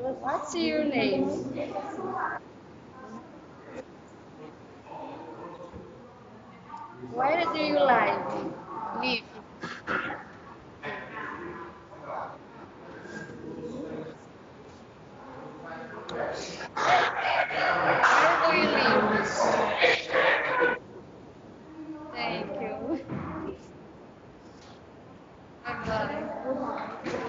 What's your name? Where do you live? Where do you live? Thank you. Bye bye.